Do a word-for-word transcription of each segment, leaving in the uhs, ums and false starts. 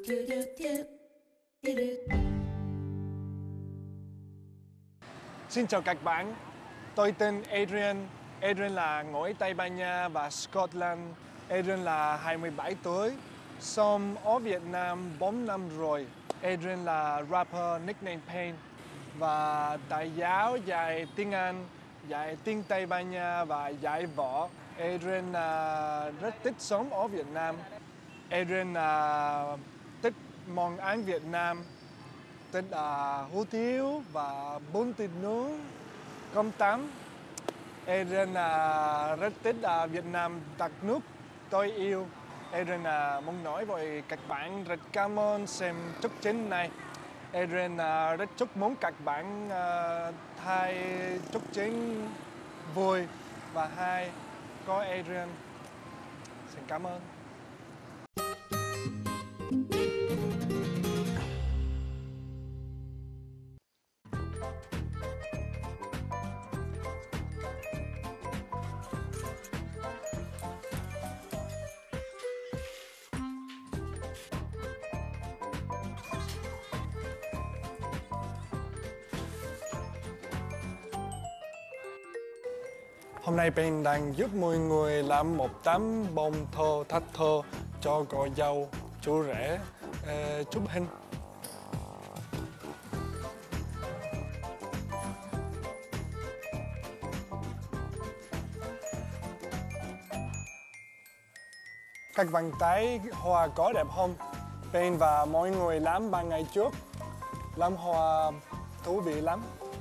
Xin chào các bạn, tôi tên Adrian. Adrian là người Tây Ban Nha và Scotland. Adrian là hai mươi bảy tuổi, sống ở Việt Nam bốn năm rồi. Adrian là rapper nickname Pain và thầy giáo dạy tiếng Anh, dạy tiếng Tây Ban Nha và dạy võ. Adrian là rất thích sống ở Việt Nam. Adrian là thích món ăn Việt Nam, thích uh, hủ tiếu và bún thịt nướng, cơm tấm. Adrian là rất thích uh, Việt Nam đất nước tôi yêu. Adrian là muốn nói với các bạn rất cảm ơn xem chương trình này. Adrian uh, rất chúc mừng các bạn uh, thấy chương trình vui và hay. Có Adrian. Xin cảm ơn. Hôm nay Ben đang giúp mọi người làm một tấm bông thơ thật thơ cho cô dâu, chú rể uh, chụp hình. Các bạn thấy hoa có đẹp không? Ben và mọi người làm ba ngày trước. Làm hoa thú vị lắm.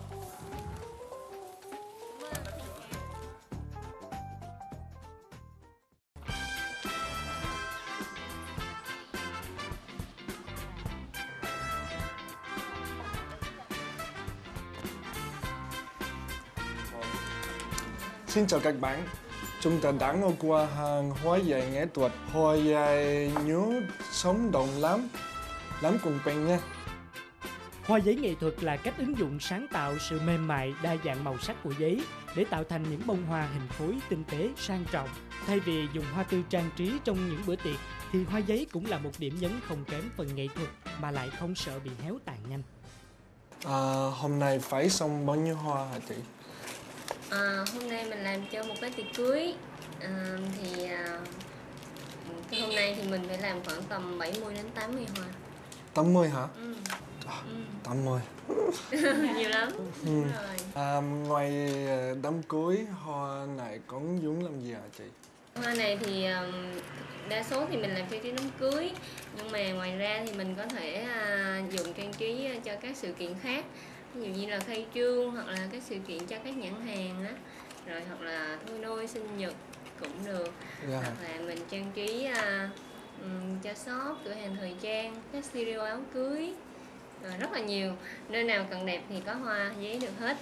Xin chào các bạn, chúng ta đang ở qua hàng hoa giấy nghệ thuật. Hoa giấy nhớ sống động lắm, lắm cùng Ben nha. Hoa giấy nghệ thuật là cách ứng dụng sáng tạo sự mềm mại, đa dạng màu sắc của giấy để tạo thành những bông hoa hình khối tinh tế, sang trọng. Thay vì dùng hoa tươi trang trí trong những bữa tiệc, thì hoa giấy cũng là một điểm nhấn không kém phần nghệ thuật mà lại không sợ bị héo tàn nhanh. À, hôm nay phải xong bao nhiêu hoa hả chị? À, hôm nay mình làm cho một cái tiệc cưới à, thì à, cái hôm nay thì mình phải làm khoảng tầm bảy mươi đến tám mươi hoa. tám mươi hả? Ừ. À, Ừ. tám mươi. Nhiều lắm. Ừ. Rồi. À, ngoài đám cưới, hoa này còn dùng làm gì hả chị? Hoa này thì đa số thì mình làm trang trí đám cưới, nhưng mà ngoài ra thì mình có thể à, dùng trang trí cho các sự kiện khác. Ví dụ như là khai trương hoặc là các sự kiện cho các nhãn hàng á, rồi hoặc là thôi nôi sinh nhật cũng được. Yeah. Hoặc là mình trang trí à, um, cho shop, cửa hàng thời trang, các studio áo cưới, rồi rất là nhiều. Nơi nào cần đẹp thì có hoa giấy được hết.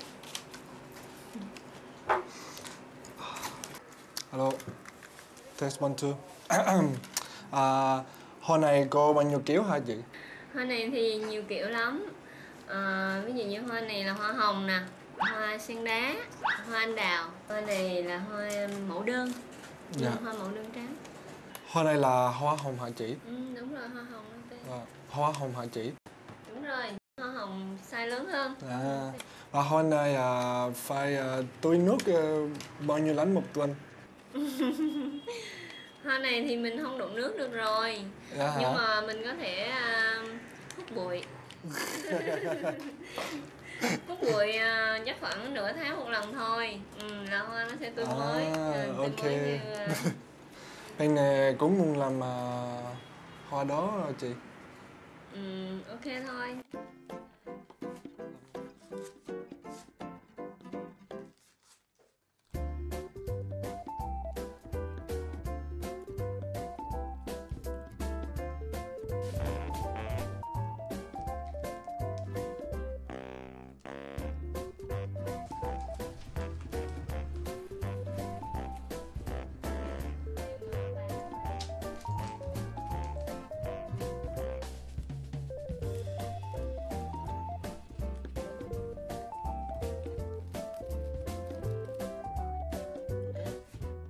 Hello, test one two. À, hoa này có bao nhiêu kiểu hả chị? Hoa này thì nhiều kiểu lắm. À, ví dụ như hoa này là hoa hồng nè, hoa sen đá, hoa anh đào. Hoa này là hoa mẫu đơn, dạ. Hoa mẫu đơn trắng. Hoa này là hoa hồng hả chị? Ừ, đúng rồi, hoa hồng. À, hoa hồng hả chị? Đúng rồi, hoa hồng size lớn hơn. À, và hoa này à, phải à, tưới nước à, bao nhiêu lần một tuần? Hoa này thì mình không đụng nước được rồi, dạ, nhưng mà mình có thể à, hút bụi. Hút bụi uh, chắc khoảng nửa tháng một lần thôi, ừ, là hoa nó sẽ tươi à, mới. Ừ, ok. Mới như... Bên này cũng muốn làm uh, hoa đó rồi chị. Ừ, ok thôi.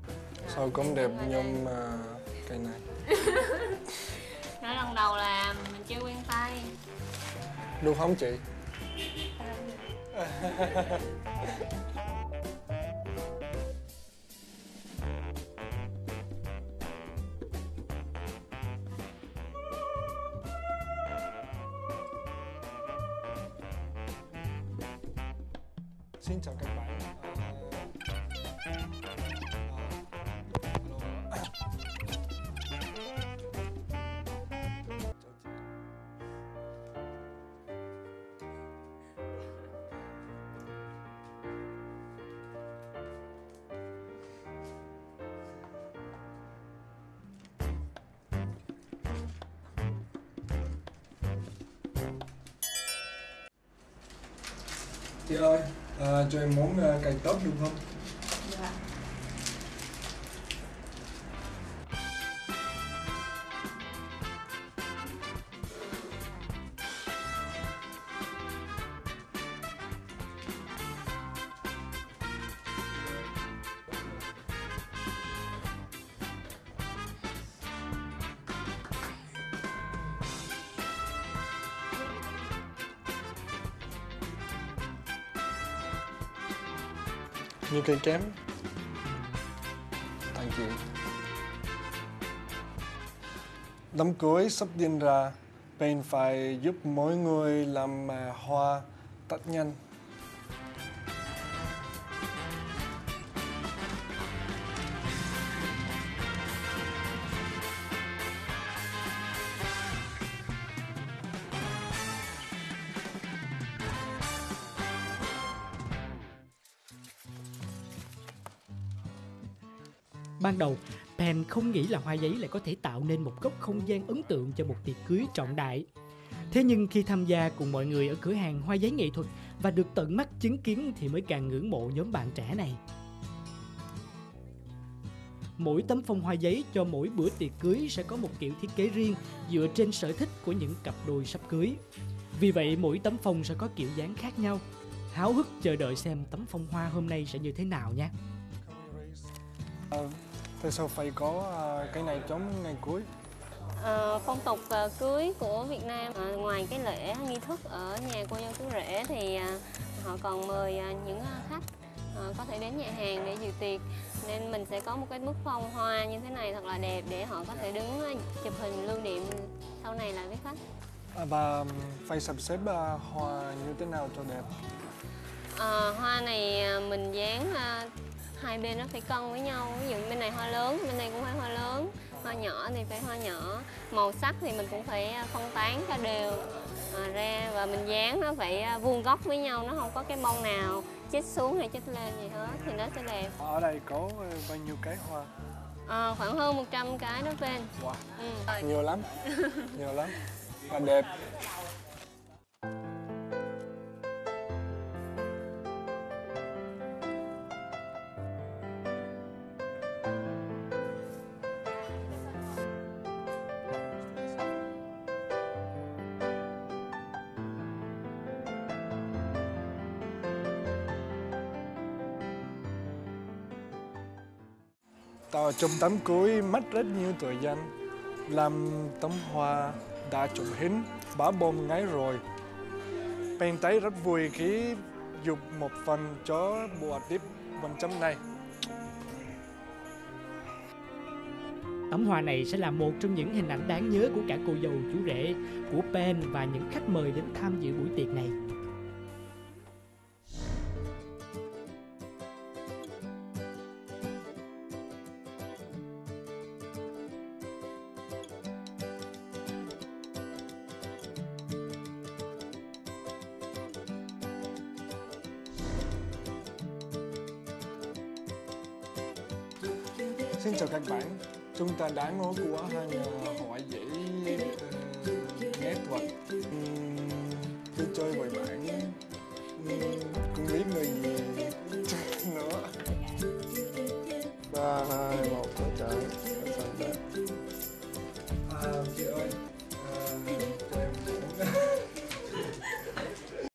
Sao cũng đẹp nhưng mà cây này. Nó lần đầu làm Được không chị? Xin chào các bạn. Chị ơi, à, cho em món uh, cay tớp được không? Dạ. Như cây kém. Thank you. Đám cưới sắp diễn ra, bên phải giúp mỗi người làm uh, hoa thật nhanh. Ban đầu, Pen không nghĩ là hoa giấy lại có thể tạo nên một góc không gian ấn tượng cho một tiệc cưới trọng đại. Thế nhưng khi tham gia cùng mọi người ở cửa hàng hoa giấy nghệ thuật và được tận mắt chứng kiến thì mới càng ngưỡng mộ nhóm bạn trẻ này. Mỗi tấm phông hoa giấy cho mỗi bữa tiệc cưới sẽ có một kiểu thiết kế riêng dựa trên sở thích của những cặp đôi sắp cưới. Vì vậy mỗi tấm phông sẽ có kiểu dáng khác nhau. Háo hức chờ đợi xem tấm phông hoa hôm nay sẽ như thế nào nha. À, tại sao phải có uh, cái này chống ngày cưới? À, phong tục uh, cưới của Việt Nam, à, ngoài cái lễ nghi thức ở nhà cô dâu chú rể thì à, họ còn mời à, những à, khách à, có thể đến nhà hàng để dự tiệc, nên mình sẽ có một cái bức phong hoa như thế này thật là đẹp để họ có thể đứng uh, chụp hình lưu niệm sau này lại với khách. À, và phải sắp xếp uh, hoa như thế nào cho đẹp? À, hoa này mình dán à, hai bên nó phải cân với nhau, ví dụ bên này hoa lớn, bên này cũng phải hoa lớn, hoa nhỏ thì phải hoa nhỏ, màu sắc thì mình cũng phải phân tán cho đều à, ra, và mình dán nó phải vuông góc với nhau, nó không có cái bông nào chít xuống hay chít lên gì hết thì nó sẽ đẹp. Ở đây có bao nhiêu cái hoa? À, khoảng hơn một trăm cái đó bên. Wow. Ừ. Nhiều lắm, nhiều lắm và đẹp. Tao trong đám cưới mất rất nhiều thời gian, làm tấm hoa đã chụp hình ba bốn ngày rồi. Bên thấy rất vui khi giúp một phần cho buổi tiệc quan trọng này. Tấm hoa này sẽ là một trong những hình ảnh đáng nhớ của cả cô dâu chú rể, của Pen và những khách mời đến tham dự buổi tiệc này. Xin chào các bạn, chúng ta đã ngồi của hàng uh, hoa giấy uh, nghệ thuật. Um, tôi chơi với bạn.